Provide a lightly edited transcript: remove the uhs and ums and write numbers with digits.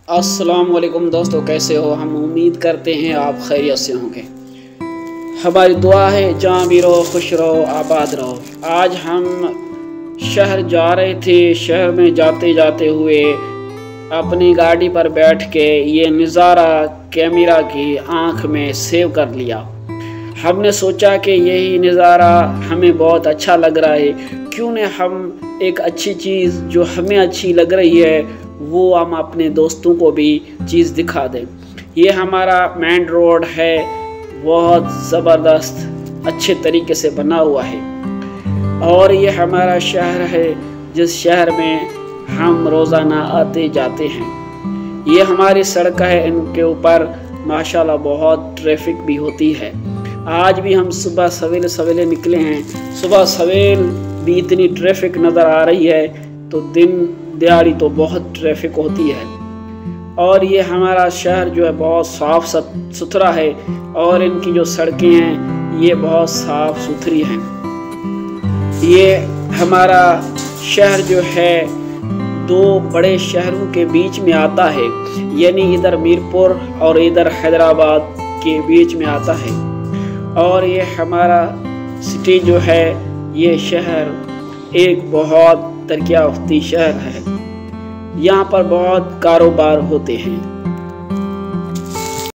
السلام علیکم دوستو، کیسے ہو؟ ہم امید کرتے ہیں آپ خیریت سے ہوں گے۔ ہماری دعا ہے جہاں بھی رہو خوش رہو آباد رہو۔ آج ہم شہر جا رہے تھے، شہر میں جاتے جاتے ہوئے اپنی گاڑی پر بیٹھ کے یہ نظارہ کیمرہ کی آنکھ میں سیو کر لیا۔ ہم نے سوچا کہ یہی نظارہ ہمیں بہت اچھا لگ رہا ہے، کیوں نہ ہم ایک اچھی چیز جو ہمیں اچھی لگ رہی ہے وہ ہم اپنے دوستوں کو بھی چیز دکھا دیں۔ یہ ہمارا مین روڈ ہے، بہت زبردست اچھے طریقے سے بنا ہوا ہے، اور یہ ہمارا شہر ہے جس شہر میں ہم روزانہ آتے جاتے ہیں۔ یہ ہماری سڑک ہے، ان کے اوپر ماشاءاللہ بہت ٹریفک بھی ہوتی ہے۔ آج بھی ہم صبح سویرے نکلے ہیں، صبح سویرے بھی اتنی ٹریفک نظر آ رہی ہے، تو دن دیہڑی تو بہت ٹریفک ہوتی ہے۔ اور یہ ہمارا شہر جو ہے بہت صاف ستھرا ہے، اور ان کی جو سڑکیں ہیں یہ بہت صاف ستھری ہیں۔ یہ ہمارا شہر جو ہے دو بڑے شہروں کے بیچ میں آتا ہے، یعنی ادھر میرپور اور ادھر حیدرآباد کے بیچ میں آتا ہے۔ اور یہ ہمارا سٹی جو ہے، یہ شہر ایک بہت ترقی یافتہ شہر ہے، یہاں پر بہت کاروبار ہوتے ہیں۔